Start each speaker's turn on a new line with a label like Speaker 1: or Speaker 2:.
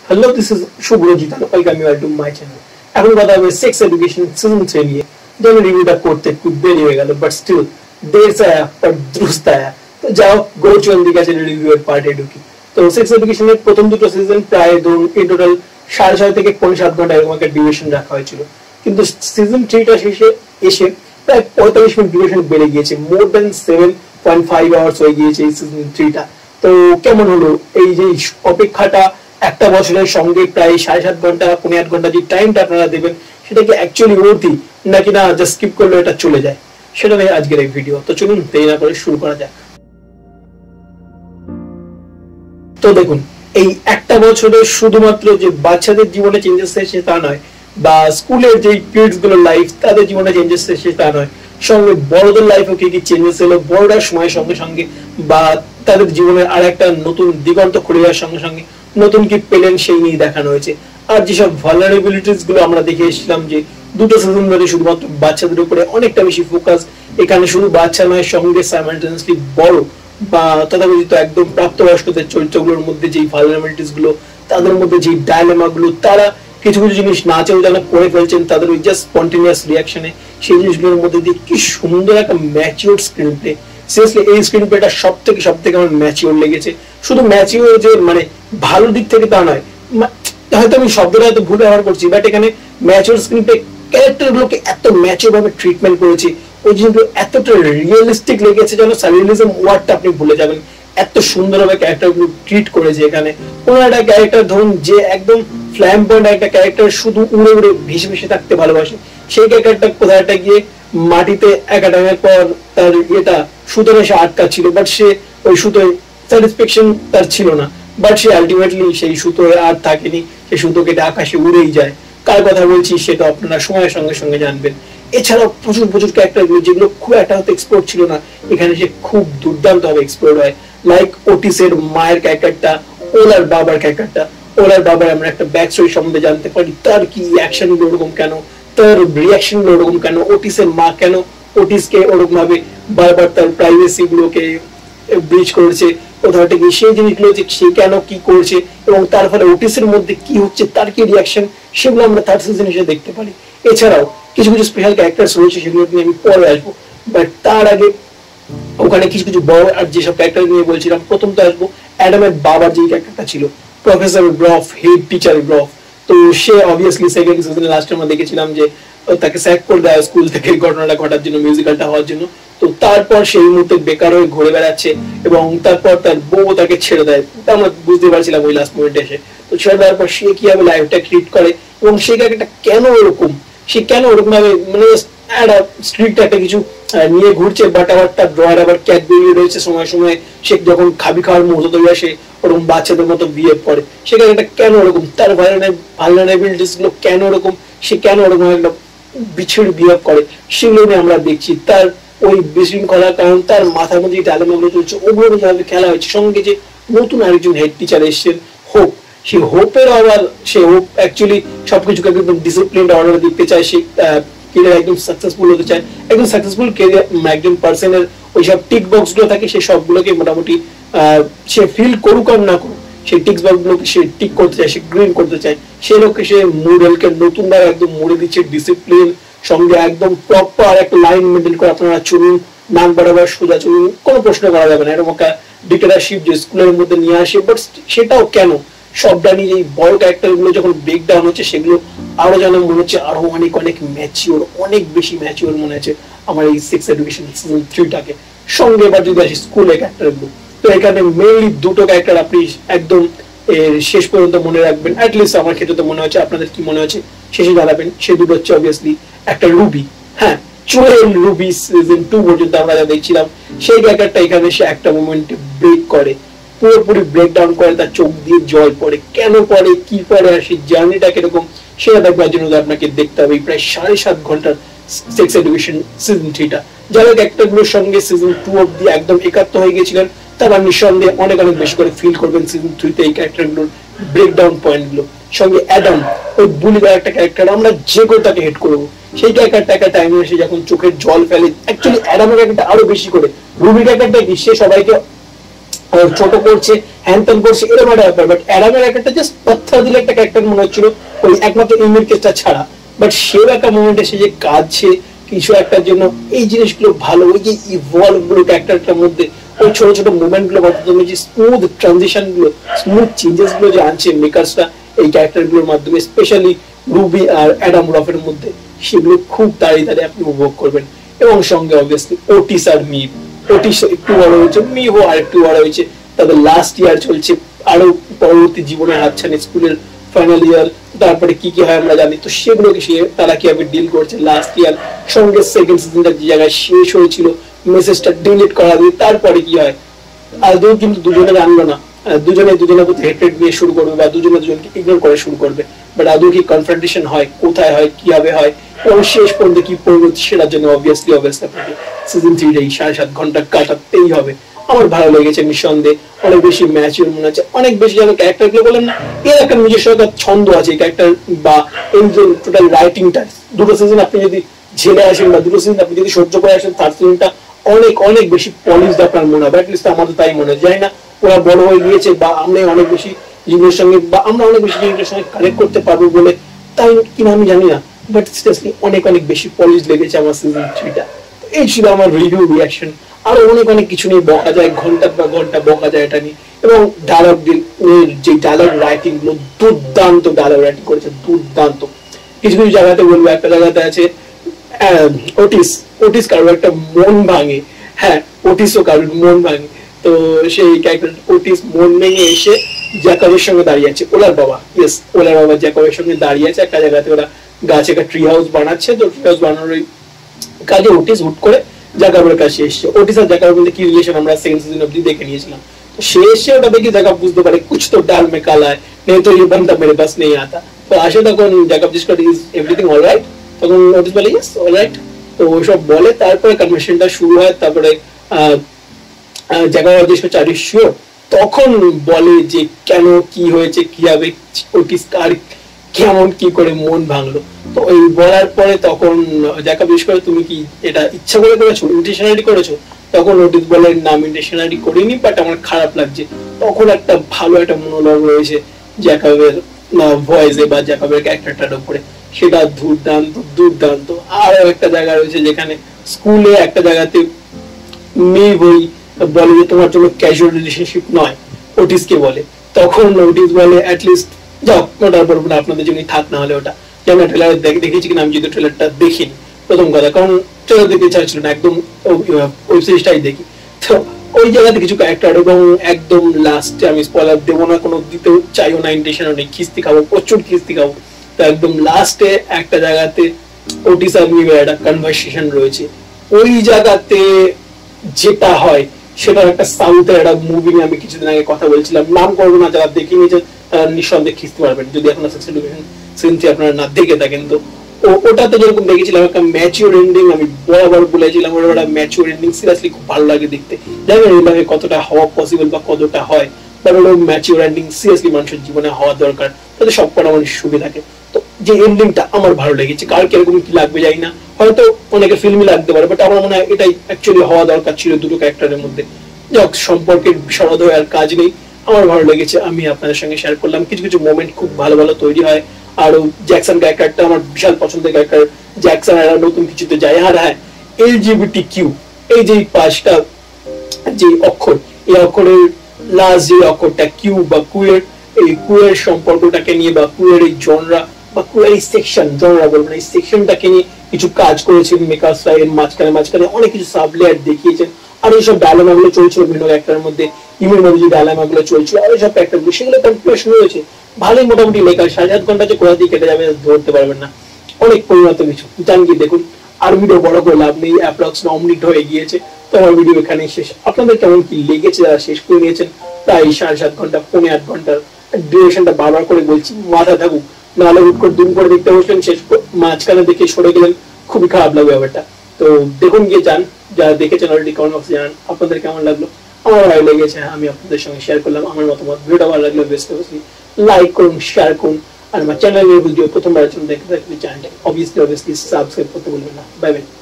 Speaker 1: Hello, this is Shubhrojit and welcome you all to my channel. এখন কথা হবে sex education season 3 নিয়ে। যেন রিভিউটা করতে খুব দেরি হয়ে গেল, বাট স্টিল দের সে আয়া पर दुरुस्त आया। তো যাও গো চন্দি কাছে রিভিউয়ের পার্টে ঢুকি। তো সেক্স এডুকেশনের প্রথম দুটো সিজন প্রায় ধরুন ইন টোটাল 6.5 থেকে 7 ঘন্টা এরকম একটা ডিউরেশন রাখা হয়েছিল, কিন্তু সিজন 3টা শেষে এসে প্রায় 45 মিনিট ডিউরেশন বেড়ে গিয়েছে, মোর দ্যান 7.5 আওয়ার্স হয়ে গিয়েছে এই সিজন 3টা। তো কেমন হলো এই যে অপেক্ষাটা একটা বছরের সঙ্গে প্রায় 7.5 ঘন্টা 8 ঘন্টা যে টাইমটা আপনারা দেবেন সেটা কি অ্যাকচুয়ালি ওর্থি নাকি না জাস্ট স্কিপ করলে এটা চলে যায়, সেটা নিয়ে আজকের এই ভিডিও। তো চলুন দেরি না করে শুরু করা যাক। তো দেখুন, এই একটা বছরে শুধুমাত্র যে বাচ্চাদের জীবনে চেঞ্জেস এসেছে তা নয়, বা স্কুলের যে কিডস গুলো লাইফ তাদের জীবনে চেঞ্জেস এসেছে তা নয়, সঙ্গে বড়দের লাইফে কি কি চেঞ্জেস এলো বড়রা সময়ের সঙ্গে সঙ্গে, বা তাদের জীবনের আর একটা নতুন দিগন্ত খুলে যাওয়ার সঙ্গে সঙ্গে নতুন কি পেলেন সেই নিয়ে দেখানো হয়েছে। আর যেসব ভালনারেবিলিটিস গুলো আমরা দেখে এসেছিলাম যে দুটো সিজন ধরে শুধুমাত্র বাচ্চাদের উপরে অনেকটা বেশি ফোকাস, এখানে শুধু বাচ্চা নয় সঙ্গে সাইমালটেনিয়াসলি বড় বা তথাকথিত একদম প্রাপ্তবয়স্কদের চরিত্রগুলোর মধ্যে যেই ভালনারেবিলিটিস গুলো, তাদের মধ্যে যে ডায়লেমা গুলো, তারা কিছু কিছু জিনিস না চেয়েও যারা করে ফেলছেন তাদের ওই জাস্ট স্পন্টেনিয়াস রিয়াকশনে, সেই জিনিসগুলোর মধ্যে দিয়ে কি সুন্দর একটা ম্যাচিওর স্ক্রিন প্লে। সিরিয়াসলি এই স্ক্রিন প্লেটা সব থেকে আমার ম্যাচিওর লেগেছে। শুধু ম্যাচিওর যে মানে ভালো দিক থেকে তা নয়, হয়তো আমি শব্দটা হয়তো ভুল ব্যবহার করছি, বাট এখানে ম্যাচিওর স্ক্রিন প্লে ক্যারেক্টার গুলোকে এত ম্যাচিওর ভাবে ট্রিটমেন্ট করেছে, ওই জিনিসগুলো এতটা রিয়েলিস্টিক লেগেছে যেন সারিয়ালিজম ওয়ার্ডটা আপনি ভুলে যাবেন, এত সুন্দরভাবে ক্যারেক্টার গুলো ট্রিট করেছে। এখানে কোন একটা ক্যারেক্টার ধরুন যে একদম ফ্ল্যাম্পয়েন্ট একটা ক্যারেক্টার, শুধু উড়ে উড়ে ভেসে ভেসে থাকতে ভালোবাসে, সেই ক্যারেক্টারটা কোথায় একটা গিয়ে মাটিতে একাডেমির পর তার এটা সুতোর এসে আটকা ছিল, বাট সে ওই সুতোয় স্যাটিসফ্যাকশন তার ছিল না, বাট সে আলটিমেটলি সেই সুতোয় আর থাকেনি, সেই সুতো কেটে আকাশে উড়েই যায়। কার কথা বলছি সেটা আপনারা সময়ের সঙ্গে সঙ্গে জানবেন। এছাড়াও প্রচুর ক্যারেক্টার যেগুলো খুব একটা হয়তো এক্সপ্লোর ছিল না, এখানে সে খুব দুর্দান্ত ভাবে এক্সপ্লোর হয়। লাইক ওটিসের মায়ের ক্যারেক্টারটা, ওলার বাবার ক্যারেক্টারটা। ওলার বাবার আমরা একটা ব্যাক স্টোরি সম্বন্ধে জানতে পারি, তার কি অ্যাকশন গুলো ওরকম কেন, তার রিয়াকশন গুলো ওরকম কেন, ওটিসের মা কেন ওটিসকে ওরকম ভাবে বারবার তার প্রাইভেসি গুলোকে ব্রিচ করেছে, কোথাও থেকে সেই জিনিসগুলো যে সে কেন কি করছে এবং তার ফলে ওটিসের মধ্যে কি হচ্ছে, তার কি রিয়াকশন, সেগুলো আমরা থার্ড সিজন এসে দেখতে পারি। এছাড়াও কিছু স্পেশাল ক্যারেক্টার্স রয়েছে, সেগুলো নিয়ে আমি পরে আসবো, বাট তার আগে ওখানে কিছু বড় আর যেসব ক্যারেক্টার নিয়ে বলছিলাম, প্রথম তো আসবো অ্যাডামের বাবার যে ক্যারেক্টারটা ছিল, professor Groff, head teacher Groff. তো সে অবভিয়াসলি সেকেন্ড সিজনে লাস্টে আমরা দেখেছিলাম যে তাকে স্যাক করে দেয় স্কুল থেকে ঘটনাটা ঘটার জন্য, মিউজিক্যালটা হওয়ার জন্য। তো তারপর সেই মুহূর্তে বেকার হয়ে ঘুরে বেড়াচ্ছে এবং তারপর তার বউ তাকে ছেড়ে দেয়, তা আমরা বুঝতে পারছিলাম ওই লাস্ট মোমেন্টে এসে। তো ছেড়ে দেওয়ার পর সে কিভাবে লাইফটা ট্রিট করে এবং সেই ক্যারেক্টারটা কেন ওরকম, সে কেন ওরকম ভাবে মানে একটা স্ট্রিক্ট একটা কিছু নিয়ে ঘুরছে, বাট আবার তার ড্রয়ার আবার ক্যাট বেরিয়ে রয়েছে, সময় সময় সে যখন খাবি খাওয়ার মুহূর্ত তৈরি আসে ওরকম বাচ্চাদের মতো বিহেভ করে, সে ক্যারেক্টারটা কেন ওরকম, তার ভালনারেবিলিটিস গুলো কেন ওরকম, সে কেন ওরকম একটা বিচ্ছিন্ন বিহেভ করে, সেগুলো নিয়ে আমরা দেখছি। তার ওই বিশৃঙ্খলার কারণ তার মাথার মধ্যে যে ডায়লগগুলো চলছে ওগুলো যেভাবে খেলা হয়েছে, সঙ্গে যে নতুন আরেকজন হেড টিচার এসেছেন হোপ, সেই হোপের আবার সে হোপ অ্যাকচুয়ালি সবকিছুকে একদম ডিসিপ্লিন অর্ডার দিতে চায়, সে কেরিয়ার একদম সাকসেসফুল হতে চায়। একদম সাকসেসফুল কেরিয়ার একজন পার্সনের ওই সব টিক বক্স গুলো থাকে, সে সবগুলোকে মোটামুটি সে ফিল করুক আর না করুক, সেই টিক বক্স গুলোকে সে টিক করতে চায়, সে গ্রিন করতে চায়। সেই লক্ষ্যে সে মুডেলকে নতুন ভাবে একদম মুড়ে দিচ্ছে, ডিসিপ্লিন সঙ্গে একদম প্রপার একটা লাইন মেনটেন করে আপনারা চলুন, নাক বরাবর সোজা চলুন, কোনো প্রশ্ন করা যাবে না, এরকম একটা ডিক্টেটরশিপ যে স্কুলের মধ্যে নিয়ে আসে। বাট সেটাও কেন সবটা নিয়ে এই বড় ক্যারেক্টার গুলো যখন ব্রেক ডাউন হচ্ছে, সেগুলো আরো যেন মনে হচ্ছে আরো অনেক ম্যাচিওর, অনেক বেশি ম্যাচিওর মনে হচ্ছে আমার এই সেক্স এডুকেশন সিজন 3টাকে। সঙ্গে এবার যদি আসি স্কুলের ক্যারেক্টার গুলো, তো এখানে মেইনলি দুটো ক্যারেক্টার আপনি একদম শেষ পর্যন্ত মনে রাখবেন, অ্যাটলিস্ট আমার ক্ষেত্রে তো মনে হচ্ছে, আপনাদের কি মনে হচ্ছে শেষে জানাবেন। সে দুটো হচ্ছে অবভিয়াসলি একটা রুবি, হ্যাঁ চোরেল রুবি সিজন 2 পর্যন্ত আমরা যা দেখছিলাম, সেই ক্যারেক্টারটা এখানে সে একটা মোমেন্টে ব্রেক করে, পুরোপুরি ব্রেকডাউন করে, তার চোখ দিয়ে জল পড়ে, কেন পড়ে কি পড়ে আর সেই জার্নিটা কিরকম সেটা দেখবার জন্য আপনাকে দেখতে হবে প্রায় 7.5 ঘন্টার সেক্স এডুকেশন সিজন 3টা। যারা ক্যারেক্টারগুলোর সঙ্গে সিজন 2 অব্দি একদম একাত্ম হয়ে গেছিলেন, তারা নিঃসন্দেহে অনেক বেশি করে ফিল করবেন সিজন 3তে এই ক্যারেক্টারগুলোর ব্রেকডাউন পয়েন্টগুলো। সঙ্গে অ্যাডাম, ওই বুলি একটা ক্যারেক্টার, আমরা যে করে তাকে হেড করবো, সেই ক্যারেক্টারটা একটা টাইমে এসে যখন চোখের জল ফেলে, অ্যাকচুয়ালি অ্যাডামের ক্যারেক্টারটা আরো বেশি করে, রুবির ক্যারেক্টারটা কি সে সবাইকে ছোট করছে, হ্যান্ডতেন করছে, এরকম একটা ব্যাপার। বাট অ্যাডামের একটা জাস্ট পাথর দিলে একটা ক্যারেক্টার মনে হচ্ছিল, ওই একমাত্র ইমের কেসটা ছাড়া। বাট সেও একটা মোমেন্টে সে যে কাঁদছে কিছু একটার জন্য, এই জিনিসগুলো ভালো। ওই যে ইভলভ গুলো ক্যারেক্টারটার মধ্যে, ওই ছোট ছোট মুভমেন্ট গুলো মাধ্যমে যে স্মুথ ট্রানজিশন গুলো, স্মুথ চেঞ্জেস গুলো যে আনছে মেকার্সরা এই ক্যারেক্টার গুলোর মাধ্যমে, স্পেশালি রুবি আর অ্যাডাম রফের মধ্যে, সেগুলো খুব তাড়াতাড়ি আপনি উপভোগ করবেন। এবং সঙ্গে অবভিয়াসলি ওটিস আর মিভ। ওটিস একটু বড় হয়েছে, মিভও আর একটু বড় হয়েছে, তাদের লাস্ট ইয়ার চলছে, আরো পরবর্তী জীবনের হাতছানি, স্কুলের ফাইনাল ইয়ার, তারপরে কি কি হয় আমরা জানি। তো সেগুলোকে তারা কিভাবে ডিল করছে লাস্ট ইয়ার, সঙ্গে সেকেন্ড সিজনটা যে জায়গায় শেষ হয়েছিল, মেসেজটা ডিলিট করা দিয়ে তারপরে কি হয়, আদৌ কিন্তু দুজনে জানলো না, দুজনে দুজনের প্রতি হেট্রেড নিয়ে শুরু করবে বা দুজনে দুজনকে ইগনোর করে শুরু করবে। বাট আদৌ কি কনফ্রন্টেশন হয়, কোথায় হয়, কিভাবে হয়, এবং শেষ পর্যন্ত কি পরিণতি, সেটার জন্য অবভিয়াসলি আপনাকে সিজন 3 এই 7.5 ঘন্টা কাটাতেই হবে। আমার ভালো লেগেছে নিঃসন্দেহে, অনেক বেশি ম্যাচিউর মনে হচ্ছে, অনেক বেশি যেন ক্যারেক্টার গুলো বললাম না, এর একটা নিজস্ব একটা ছন্দ আছে ক্যারেক্টার বা এই যে টোটাল রাইটিংটা। দুটো সিজন আপনি যদি ঝেলে আসেন বা দুটো সিজন আপনি যদি সহ্য করে আসেন, থার্ড সিজনটা অনেক অনেক বেশি পলিশ আপনার মনে হবে। অ্যাটলিস্ট আমাদের তাই মনে হয়। জানি না ওরা বড় হয়ে গিয়েছে বা আমরা অনেক বেশি জিনিসের সঙ্গে বা আমরা অনেক বেশি জিনিসের সঙ্গে কানেক্ট করতে পারবো বলে তাই কিনা আমি জানি না, বাট সিরিয়াসলি অনেক অনেক বেশি পলিশ লেগেছে আমার সিজন 3টা। এই ছিল আমার রিভিউ রিয়াকশন। আরো অনেক অনেক কিছু নিয়ে বকা যায়, ঘন্টার পর ঘন্টা বকা যায় এটা নিয়ে। এবং ডায়লগ, যে ডায়লগ রাইটিং গুলো দুর্দান্ত ডায়লগ রাইটিং করেছে, দুর্দান্ত। কিছু কিছু জায়গাতে বলবো, একটা জায়গাতে আছে ওটিস, ওটিস কারোর একটা মন ভাঙে, হ্যাঁ ওটিসও কারোর মন ভাঙে। তো সেই ক্যারেক্টার ওটিস মন ভেঙে এসে জ্যাকবের সঙ্গে দাঁড়িয়ে আছে, ওলার বাবা, ইয়েস ওলার বাবা জ্যাকবের সঙ্গে দাঁড়িয়ে আছে একটা জায়গাতে। ওরা গাছে একটা ট্রি হাউস বানাচ্ছে, তো ট্রি হাউস বানানোর কাজে ওটিস হুট করে জ্যাকবের কাছে এসছে। ওটিস আর জ্যাকবের মধ্যে কি রিলেশন আমরা সেকেন্ড সিজন অবধি দেখে নিয়েছিলাম। তো সে এসে ওটা দেখে জ্যাকব বুঝতে পারে কুছ তো ডাল মে কালা है, नहीं तो ये बंदा मेरे पास नहीं आता। তো আসে তখন জ্যাকব জিজ্ঞেস করে ইজ এভরিথিং অলরাইট, তখন ওটিস বলে ইয়েস অলরাইট। তো ওইসব বলে, তারপরে কনভারসেশনটা শুরু হয়। তারপরে জ্যাকব জিজ্ঞেস করছে আর ইউ শিওর, তখন বলে যে কেন, কি হয়েছে, কিভাবে ওটিস কার কেমন কি করে মন ভাঙলো। তো ওই বলার পরে তখন জ্যাকব জিজ্ঞেস করে তুমি কি এটা ইচ্ছা করে করেছো, ইন্টেনশনালি করেছো? তখন ওটিস বলে না আমি ইন্টেনশনালি করিনি, বাট আমার খারাপ লাগছে। তখন একটা ভালো একটা মনোলগ রয়েছে জ্যাকবের ভয়েসে বা জ্যাকবের ক্যারেক্টারটার উপরে, সেটা দুর্দান্ত দুর্দান্ত। আর একটা জায়গা রয়েছে যেখানে স্কুলে একটা জায়গাতে মেয়ে বই বলে যে তোমার জন্য ক্যাজুয়াল রিলেশনশিপ নয়, ওটিসকে বলে। তখন ওটিস বলে অ্যাটলিস্ট যাও, ওটা বলবো না আপনাদের জন্য থাক, না হলে ওটা যেমন ট্রেলার দেখেছি কিনা আমি যদি ট্রেলারটা দেখিনি প্রথম কথা, কারণ ট্রেলার দেখতে ইচ্ছা ছিল না, একদম ওয়েব সিরিজটাই দেখি। তো ওই জায়গাতে কিছু ক্যারেক্টার, এবং একদম লাস্টে আমি স্পয়লার দেবো না, কোনো দিতেও চাইও না, ইন্টেনশনও নেই, খিস্তি খাবো, প্রচুর খিস্তি খাবো। তো একদম লাস্টে একটা জায়গাতে ওটিস আর মিভের একটা কনভারসেশন রয়েছে। ওই জায়গাতে যেটা হয় সেটা একটা সাউথের একটা মুভি নিয়ে আমি কিছুদিন আগে কথা বলছিলাম, নাম করবো না, যারা দেখে নিয়েছে নিঃসন্দেহে খিস্তি পারবেন যদি এখন সিনটি আপনারা না দেখে থাকেন। তো ওটাতে যেরকম দেখেছিলাম একটা ম্যাচিওর এন্ডিং, আমি বরাবর বলেছিলাম ওটা একটা ম্যাচিওর এন্ডিং, সিরিয়াসলি খুব ভালো লাগে দেখতে। জানি না এইভাবে কতটা হওয়া পসিবল বা কতটা হয়, বাট ওটা ম্যাচিওর এন্ডিং সিরিয়াসলি মানুষের জীবনে হওয়া দরকার, তাতে সব কটা মানুষ সুবিধা থাকে। তো যে এন্ডিংটা আমার ভালো লেগেছে, কার কিরকম কি লাগবে জানি না, হয়তো অনেকে ফিল্মই লাগতে পারে, বাট আমার মনে হয় এটাই অ্যাকচুয়ালি হওয়া দরকার ছিল দুটো ক্যারেক্টারের মধ্যে। যাক, সম্পর্কের বিশারদ হয়ে আর কাজ নেই, আমার ভালো লেগেছে, আমি আপনাদের সঙ্গে শেয়ার করলাম। কিছু কিছু মোমেন্ট খুব ভালো ভালো তৈরি হয়। আর জ্যাকসন ক্যারেক্টারটা আমার বিশাল পছন্দের ক্যারেক্টার। জ্যাকসন আর নতুন কিছুতে যায়। আর হ্যাঁ, LGBTQ এই যে 5টা যে অক্ষর, এই অক্ষরের লাস্ট যে অক্ষরটা কিউ বা কুয়ের, এই কুয়ের সম্পর্কটাকে নিয়ে বা কুয়ের এই জনরা বা কুয়ের এই সেকশন, জনরা বলবো না, এই সেকশনটাকে নিয়ে কিছু কাজ করেছেন মেকার্সরা। এর মাঝখানে মাঝখানে অনেক কিছু সাব লেয়ার দেখিয়েছেন। আর এইসব ডায়লমা গুলো চলছিল বিভিন্ন ক্যারেক্টারের মধ্যে, ইমের মধ্যে যে ডায়লমা গুলো চলছিল, আর এইসব ক্যারেক্টার গুলো সেগুলো কনফিউশন রয়েছে। ভালোই মোটামুটি লেখা, 7.5 ঘন্টা যে কোথা দিয়ে কেটে যাবে ধরতে পারবেন না, অনেক পরিণত কিছু জান গিয়ে দেখুন। আর ভিডিও বড় করে লাভ নেই, অ্যাপ্রক্স 9 মিনিট হয়ে গিয়েছে। তো আমার ভিডিও এখানেই শেষ। আপনাদের কেমন কি লেগেছে যারা শেষ করে নিয়েছেন? প্রায় 7.5 ঘন্টা, 8 ঘন্টার ডিউরেশনটা বারবার করে বলছি, মাথা থাকুক, নাহলে হুট করে দুম করে দেখতে বসলেন, শেষ মাঝখানে দেখে সরে গেলেন, খুবই খারাপ লাগবে ব্যাপারটা। তো দেখুন গিয়ে যান, যারা দেখেছেন অলরেডি কমেন্ট বক্সে জানান আপনাদের কেমন লাগলো। আমার ভালো লেগেছে, আমি আপনাদের সঙ্গে শেয়ার করলাম আমার মতামত। ভিডিওটা ভালো লাগলে বেস্ট অবশ্যই লাইক করুন, শেয়ার করুন। আর আমার চ্যানেলের ভিডিও প্রথমবারের জন্য দেখতে থাকলে চ্যানেলটা অবভিয়াসলি সাবস্ক্রাইব করতে ভুলবেন না। Bye by.